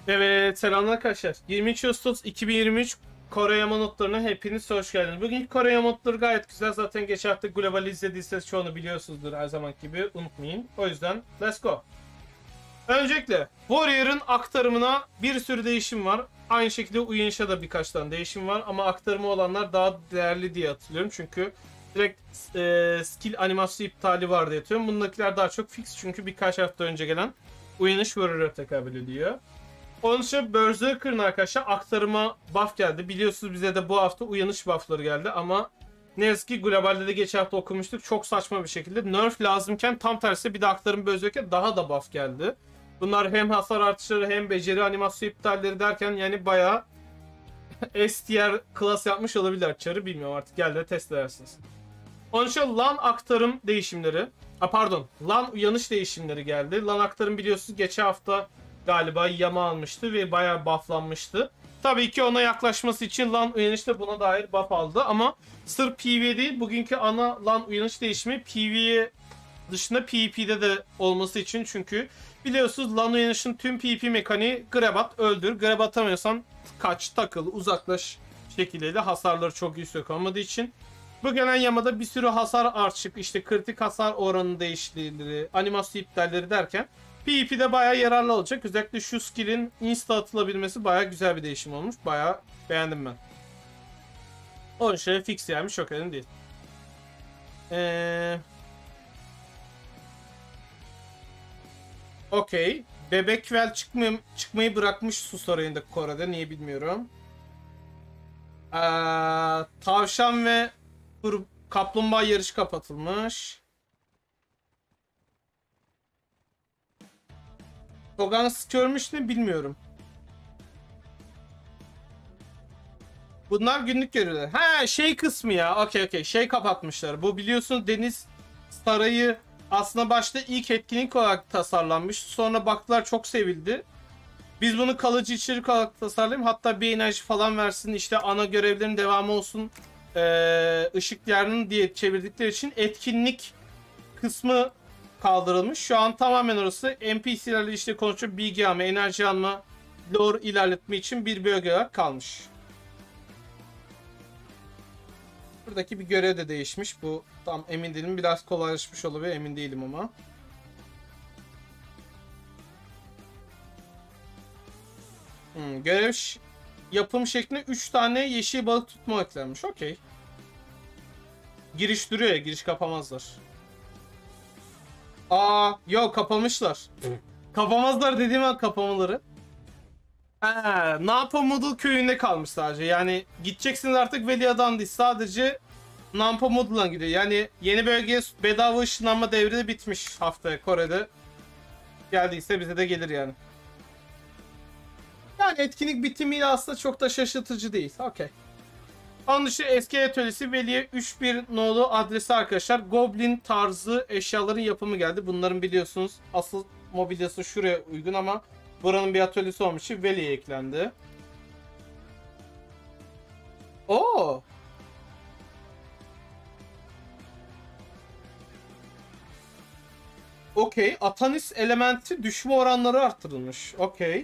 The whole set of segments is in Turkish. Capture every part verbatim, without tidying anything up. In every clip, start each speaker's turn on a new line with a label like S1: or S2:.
S1: Evet, selamlar arkadaşlar. yirmi üç Ağustos iki bin yirmi üç Kore Yama notlarına hepiniz hoş geldiniz. Bugünkü Kore Yama notları gayet güzel. Zaten geçen hafta Global izlediyseniz çoğunu biliyorsunuzdur her zaman gibi. Unutmayın. O yüzden let's go. Öncelikle Warrior'ın aktarımına bir sürü değişim var. Aynı şekilde Uyanış'a da birkaç tane değişim var. Ama aktarımı olanlar daha değerli diye hatırlıyorum. Çünkü direkt e, skill animasyon iptali var diye hatırlıyorum. Bundakiler daha çok fix çünkü birkaç hafta önce gelen Uyanış Warrior'a tekabül ediyor. Onun için Berserker'ın arkadaşlar aktarıma buff geldi. Biliyorsunuz bize de bu hafta uyanış buffları geldi ama ne yazık ki globalde de geçen hafta okumuştuk. Çok saçma bir şekilde nerf lazımken tam tersi bir de aktarım Berserker'e daha da buff geldi. Bunlar hem hasar artışları hem beceri animasyon iptalleri derken yani bayağı S tier class yapmış olabilirler çarı, bilmiyorum artık, gel de test edersiniz. Onun için LAN aktarım değişimleri, a pardon LAN uyanış değişimleri geldi. LAN aktarım biliyorsunuz geçen hafta galiba yama almıştı ve bayağı bufflanmıştı. Tabii ki ona yaklaşması için LAN uyanış da buna dair buff aldı ama sırf P V değil, bugünkü ana LAN uyanış değişimi P V dışında P V P'de de olması için, çünkü biliyorsunuz LAN uyanışın tüm P V P mekaniği grab at, öldür. Grab atamıyorsan kaç, takıl, uzaklaş şekliyle, hasarları çok yüksek olmadığı için. Bu gelen yamada bir sürü hasar artışı, işte kritik hasar oranı değişiklikleri, animasyon iptalleri derken PvP'de bayağı yararlı olacak. Özellikle şu skill'in insta atılabilmesi bayağı güzel bir değişim olmuş. Bayağı beğendim ben. O şey fix yani, çok önemli değil. Ee... Okey. Bebek Vel çıkmayı, çıkmayı bırakmış su sarayında Kore'de. Niye bilmiyorum. Ee, tavşan ve kaplumbağa yarışı kapatılmış. Togan görmüş mü bilmiyorum. Bunlar günlük görevler. Ha, şey kısmı ya. Okey okey. Şey kapatmışlar. Bu biliyorsunuz Deniz Sarayı aslında başta ilk etkinlik olarak tasarlanmış. Sonra baktılar çok sevildi. Biz bunu kalıcı içerik olarak tasarlayalım. Hatta bir enerji falan versin. İşte ana görevlerin devamı olsun. Ee, ışık yarının diye çevirdikleri için etkinlik kısmı kaldırılmış. Şu an tamamen orası N P C'lerle işte konuşup bilgi alma, enerji alma, lore ilerletme için bir bölge olarak kalmış. Buradaki bir görev de değişmiş. Bu tam emin değilim. Biraz kolaylaşmış olabilir, emin değilim ama. Hmm, görev yapım şeklinde üç tane yeşil balık tutma eklenmiş. Okey. Giriş duruyor ya. Giriş kapamazlar. Aa, yok kapamışlar. Kapamazlar dediğim an kapamaları. Ha, Nampamudul köyünde kalmış sadece. Yani gideceksiniz artık Velia'dan değil. Sadece Nampamudul'a gidiyor. Yani yeni bölgeye bedava ışınlanma devri de bitmiş haftaya Kore'de. Geldiyse bize de gelir yani. Yani etkinlik bitimiyle aslında çok da şaşırtıcı değil. Okey. Onun dışı eski atölyesi Veli'ye üç bir nolu adresi arkadaşlar. Goblin tarzı eşyaların yapımı geldi. Bunların biliyorsunuz asıl mobilyası şuraya uygun ama buranın bir atölyesi olmuş için Veli'ye eklendi. Oo. Okey. Atanis elementi düşme oranları arttırılmış. Okey.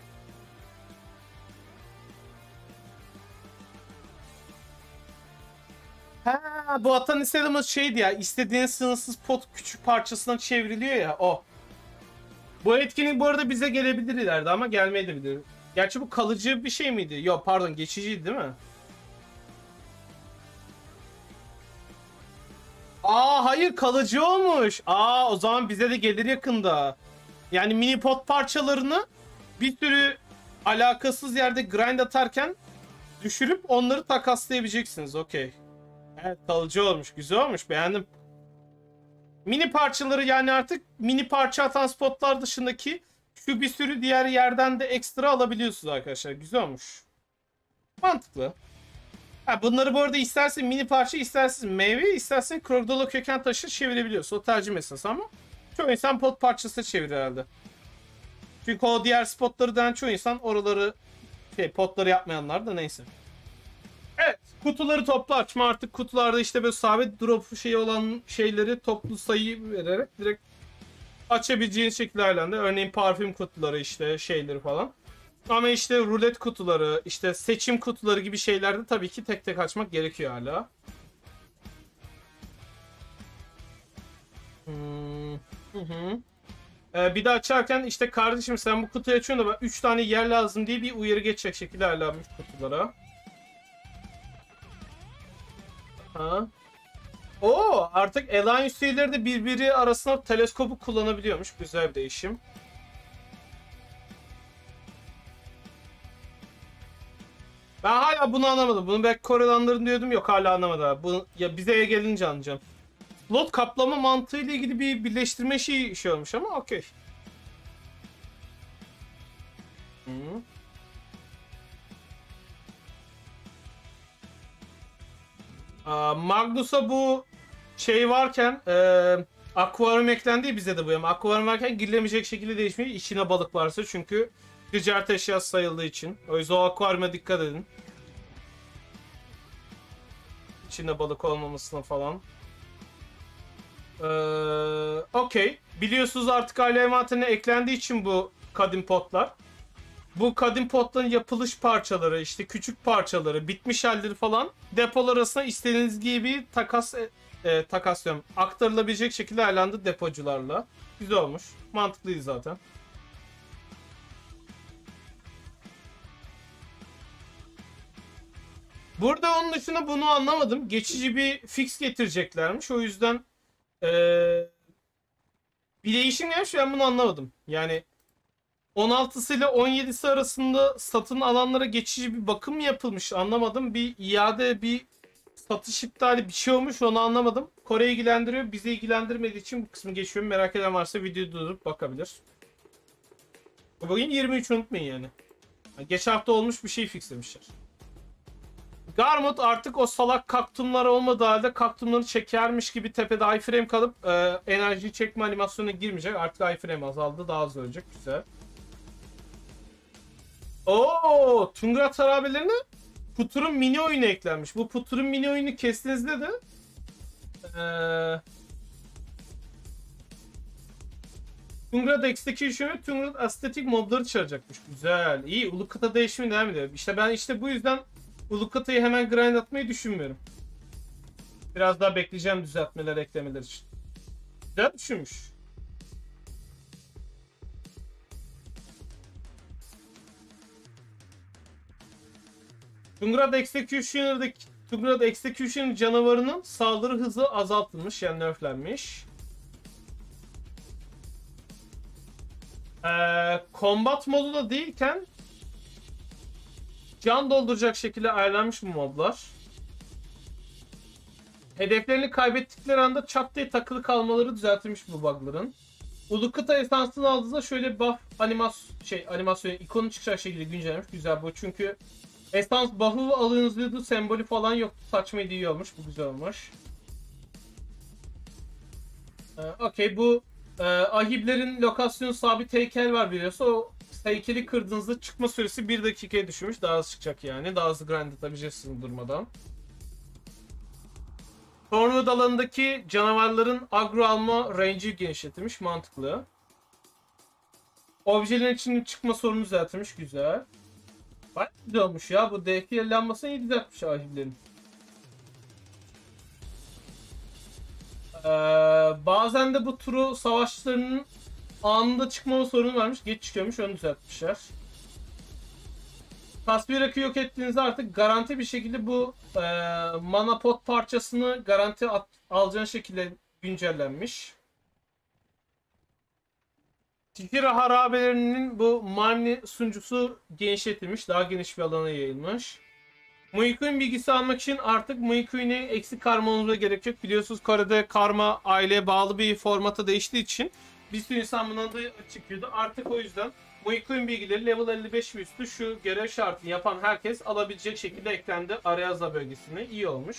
S1: Ha, bu Atanis element şeydi ya. İstediğin sınırsız pot küçük parçasına çevriliyor ya. O. Bu etkinlik bu arada bize gelebilir ileride ama gelmeyebilir. Gerçi bu kalıcı bir şey miydi? Yok pardon, geçiciydi değil mi? Aa hayır, kalıcı olmuş. Aa, o zaman bize de gelir yakında. Yani mini pot parçalarını bir sürü alakasız yerde grind atarken düşürüp onları takaslayabileceksiniz. Okey. Evet, kalıcı olmuş. Güzel olmuş. Beğendim. Mini parçaları, yani artık mini parça atan spotlar dışındaki şu bir sürü diğer yerden de ekstra alabiliyorsunuz arkadaşlar. Güzel olmuş. Mantıklı. Ha, bunları bu arada istersen mini parça, istersen meyve, istersen krokdolo köken taşı çevirebiliyorsun. O tercih meselesi ama çoğu insan pot parçası çevirir herhalde. Çünkü o diğer spotları denen çoğu insan oraları şey, potları yapmayanlar da neyse. Evet, kutuları toplu açma, artık kutularda işte böyle sabit drop şeyi olan şeyleri toplu sayı vererek direkt açabileceğiniz şekillerle de, örneğin parfüm kutuları işte şeyleri falan. Ama işte rulet kutuları, işte seçim kutuları gibi şeylerde tabii ki tek tek açmak gerekiyor hala. Hmm. Hı hı. Ee, bir de açarken işte kardeşim sen bu kutuyu açıyorsun da üç tane yer lazım diye bir uyarı geçecek şekilde ayarlanmış kutulara. Ha. Oo, artık Alliance üyeleri de birbiri arasında teleskopu kullanabiliyormuş. Güzel bir değişim. Ben hala bunu anlamadım. Bunu belki Korelanların diyordum, yok hala anlamadım. Bu ya bize gelince anlayacağım. Slot kaplama mantığıyla ilgili bir birleştirme şey, şey olmuş ama okey. Hı. Aa, Magnus'a bu şey varken e, akvaryum eklendi bize de bu yani. Akvaryum varken girilemeyecek şekilde değişmiyor. İçine balık varsa çünkü ticaret eşyası sayıldığı için. O yüzden o akvaryuma dikkat edin. İçinde balık olmamasına falan. Ee, okey. Biliyorsunuz artık aile envanterine eklendiği için bu kadim potlar. Bu kadim potların yapılış parçaları, işte küçük parçaları, bitmiş halleri falan depolar arasında istediğiniz gibi takas e, e, takas diyorum, aktarılabilecek şekilde ayarlandı depocularla. Güzel olmuş. Mantıklıydı zaten. Burada onun dışında bunu anlamadım. Geçici bir fix getireceklermiş. O yüzden ee, bir değişim gelmiş, ben bunu anlamadım. Yani on altısı ile on yedisi arasında satın alanlara geçici bir bakım mı yapılmış anlamadım. Bir iade, bir satış iptali bir şey olmuş, onu anlamadım. Kore ilgilendiriyor, bizi ilgilendirmediği için bu kısmı geçiyorum. Merak eden varsa videoyu durdurup bakabilir. Bugün yirmi üç, unutmayın yani. Geçen hafta olmuş bir şey fixlemişler. Garmut artık o salak kaktumlar olmadığı halde kaktumları çekermiş gibi tepede iframe kalıp e, enerji çekme animasyonuna girmeyecek. Artık iframe azaldı, daha az ölecek. Güzel. Oo, Tungrat harabelerine Putur'un mini oyunu eklenmiş. Bu Putur'un mini oyunu kestiğinizde de ee, Tungrat Execution ve Tungrat Aesthetic mobları çağıracakmış. Güzel. İyi. Ulukata değişimi devam ediyor. İşte ben işte bu yüzden Ulukata'yı hemen grind atmayı düşünmüyorum. Biraz daha bekleyeceğim düzeltmeler, eklemeler için. Güzel düşünmüş. Tungrat Executioner'daki Tungrat Executioner canavarının saldırı hızı azaltılmış, yani nerflenmiş. Ee, combat modu da değilken can dolduracak şekilde ayarlanmış bu moblar. Hedeflerini kaybettikleri anda çat diye takılı kalmaları düzeltilmiş bu bugların. Ulukata esansını aldığınızda şöyle bir buff animas şey animasyon ikonu çıkacak şekilde güncellemiş. Güzel bu, çünkü esans buff'ı alınızlıydı, sembolü falan yoktu. Saçmaydı, iyi olmuş. Bu güzel olmuş. Ee, Okey, bu e, ahiblerin lokasyonu sabit heykel var biliyorsa, o heykeli kırdığınızda çıkma süresi bir dakikaya düşmüş. Daha hızlı çıkacak yani. Daha hızlı grind atabileceksiniz durmadan. Tornwood alanındaki canavarların agro alma range'i genişletilmiş. Mantıklı. Objelerin içinin çıkma sorunu düzeltilmiş. Güzel. Bayağı güzel olmuş ya. Bu D P lambasını iyi düzeltmiş ahiblerin. Ee, bazen de bu turu savaşlarının anında çıkma sorunu varmış. Geç çıkıyormuş. Onu düzeltmişler. Tasvirak'ı yok ettiğinizde artık garanti bir şekilde bu e, mana pot parçasını garanti at, alacağın şekilde güncellenmiş. Tihira harabelerinin bu Marni sunucusu genişletilmiş. Daha geniş bir alana yayılmış. Muikuin bilgisi almak için artık Muikuin'e eksik karma olmanıza gerek yok. Biliyorsunuz Kore'de karma aileye bağlı bir formata değiştiği için bir sürü insan bundan da çıkıyordu. Artık o yüzden Muikuin bilgileri level elli beş ve üstü şu görev şartını yapan herkes alabilecek şekilde eklendi Areaza bölgesine. İyi olmuş.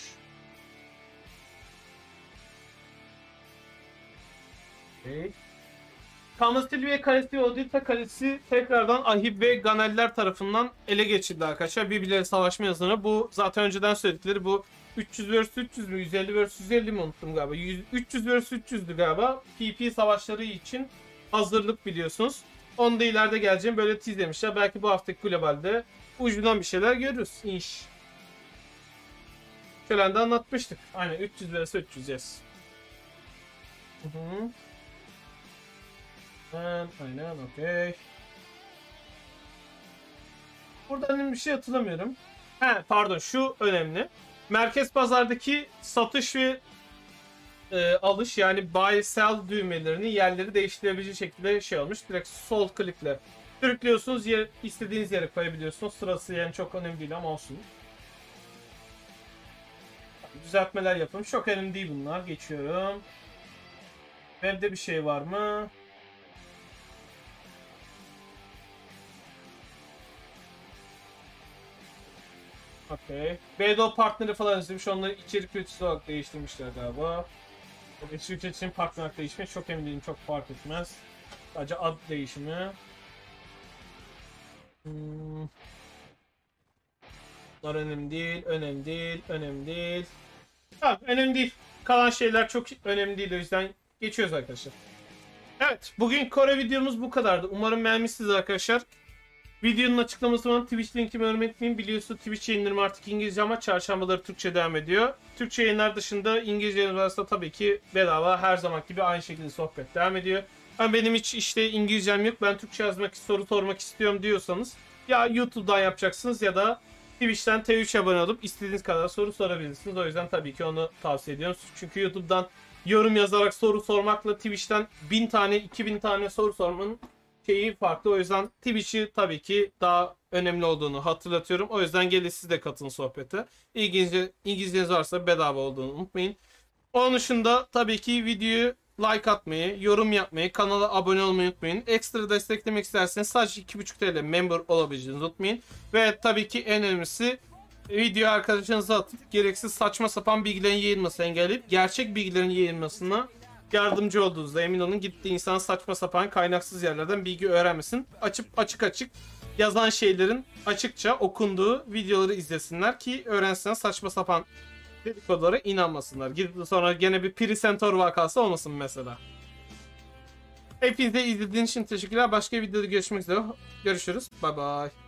S1: Okay. Kamastilviye Kalesi ve Odilta Kalesi tekrardan Ahib ve Ganeller tarafından ele geçirildi arkadaşlar. Birbirleriyle savaşma yazıları. Bu zaten önceden söyledikleri bu üç yüz vs üç yüz mü? yüz elli vs yüz elli mi, unuttum galiba. üç yüz vs üç yüzdü galiba. P V P savaşları için hazırlık biliyorsunuz. Onu da ileride geleceğim. Böyle teaslemişler. Belki bu haftaki globalde ucundan bir şeyler görürüz. İş. Şöyle de anlatmıştık. Aynen üç yüz vs üç yüz yes. Hı hı. Aynen, aynen okey. Burada önemli bir şey hatırlamıyorum. He pardon şu önemli. Merkez pazardaki satış ve e, alış yani buy sell düğmelerini yerleri değiştirebilecek şekilde şey olmuş. Direkt sol klikle sürüklüyorsunuz, yer, istediğiniz yere koyabiliyorsunuz. Sırası yani çok önemli değil ama olsun. Düzeltmeler yapılmış. Çok önemli değil bunlar. Geçiyorum. Web'de bir şey var mı? Okay. B D O partneri falan izlemiş. Onları içerik üreticisi olarak değiştirmişler galiba. İçerik üreticisinin partner olarak değişmiş. Çok emin değilim. Çok fark etmez. Sadece ad değişimi. Hmm. Bunlar önemli değil. Önemli değil. Önemli değil. Tamam önemli değil. Kalan şeyler çok önemli değil. O yüzden geçiyoruz arkadaşlar. Evet. Bugün Kore videomuz bu kadardı. Umarım beğenmişsiniz arkadaşlar. Videonun açıklamasına Twitch linkimi unutmayın. Biliyorsunuz Twitch yayınlarım artık İngilizce ama çarşambaları Türkçe devam ediyor. Türkçe yayınlar dışında İngilizce yayınlar varsa tabii ki bedava her zaman gibi aynı şekilde sohbet devam ediyor. Ama benim hiç işte İngilizcem yok. Ben Türkçe yazmak, soru sormak istiyorum diyorsanız ya YouTube'dan yapacaksınız ya da Twitch'ten T üç abone olup istediğiniz kadar soru sorabilirsiniz. O yüzden tabii ki onu tavsiye ediyorum. Çünkü YouTube'dan yorum yazarak soru sormakla Twitch'ten bin tane, iki bin tane soru sormanın şeyi farklı. O yüzden Twitch'i tabii ki daha önemli olduğunu hatırlatıyorum. O yüzden gelin siz de katılın sohbete. İngilizce, İngilizceniz varsa bedava olduğunu unutmayın. Onun dışında tabii ki videoyu like atmayı, yorum yapmayı, kanala abone olmayı unutmayın. Ekstra desteklemek isterseniz sadece iki buçuk T L member olabileceğinizi unutmayın. Ve tabii ki en önemlisi video arkadaşınıza atıp gereksiz saçma sapan bilgilerin yayılmasını engelleyip gerçek bilgilerin yayılmasına yardımcı olduğunuzda emin olun. Gitti insan saçma sapan kaynaksız yerlerden bilgi öğrenmesin. Açıp açık açık yazan şeylerin açıkça okunduğu videoları izlesinler ki öğrensinler, saçma sapan dedikodulara inanmasınlar. Gidip sonra gene bir Pirisentor vakası olmasın mesela. Hepinize izlediğiniz için teşekkürler. Başka bir videoda görüşmek üzere. Görüşürüz. Bye bye.